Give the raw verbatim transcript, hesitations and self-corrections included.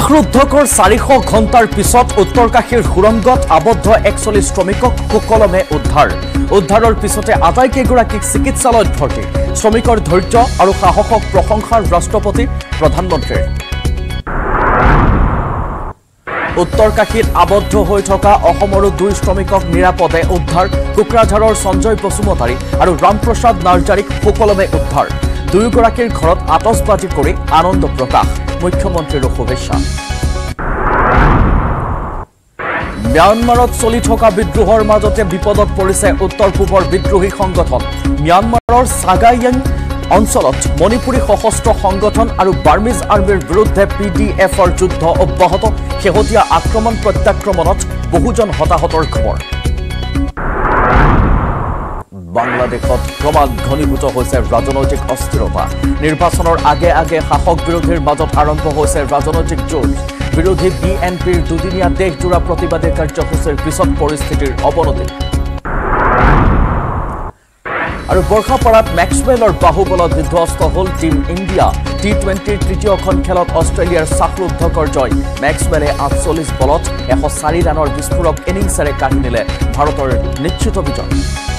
শ্বাসৰুদ্ধকৰ চাৰিশ ঘণ্টাৰ পিছত উত্তৰকাশীৰ সুৰংগত আবদ্ধ একচল্লিশ শ্ৰমিকক সুকলমে উদ্ধাৰ উদ্ধাৰৰ পিছতে আটাইকেইগৰাকীক চিকিৎসালয়ত ভৰ্তি শ্ৰমিকৰ ধৈৰ্য আৰু সাহসক প্ৰশংসাৰ ৰাষ্ট্ৰপতি প্ৰধানমন্ত্ৰীৰ উত্তৰকাশীত আবদ্ধ হৈ থকা অসমৰো দুই শ্ৰমিকক নিৰাপদে উদ্ধাৰ কোকৰাঝাৰৰ সঞ্জয় বসুমতাৰী আৰু ৰামপ্ৰসাদ নাৰ্জাৰীক সুকলমে উদ্ধাৰ দুয়োগৰাকীৰ ঘৰত আতচবাজি কৰি আনন্দ প্ৰকাশ মুখ্যমন্ত্ৰীৰ শুভেচ্ছা म्यांमारत चलि थका विद्रोहर মাজতে বিপদত পৰিছে উত্তৰ পূবৰ বিদ্ৰোহী সংগঠন म्यांमारर সাগায়াং অঞ্চলত মণিপুৰী সশস্ত্ৰ সংগঠন আৰু বাৰ্মিজ আৰ্মিৰ বিৰুদ্ধে পিডিএফৰ যুদ্ধ অব্যাহত শেহতীয়া আক্ৰমণ প্ৰত্যাক্ৰমণত বহুজন হতাহতৰ খবৰ বাংলাদেশত ক্ৰমাৎ ঘনীভূত হৈছে ৰাজনৈতিক অস্থিৰতা নিৰ্বাচনৰ আগে আগে শাসক বিৰোধীৰ মাজত আৰম্ভ হৈছে ৰাজনৈতিক যুঁজ বিৰোধী বিএনপিৰ দুদিনীয়া দেশজোৰা প্ৰতিবাদী কাৰ্যসূচীৰ পিছত পৰিস্থিতিৰ অৱনতি আৰু বৰ্ষাপাৰাত মেক্সৱেলৰ বাহুবলত বিধ্বস্ত হল টিম ইণ্ডিয়া টি টুৱেণ্টিৰ তৃতীয়খন খেলত অষ্ট্ৰেলিয়াৰ শ্বাসৰুদ্ধকৰ জয় মেক্সৱেলে আঠচল্লিশ বলত এশ চাৰি ৰানৰ বিস্ফোৰক ইনিংছেৰে কাঢ়ি নিলে ভাৰতৰ নিশ্চিত বিজয়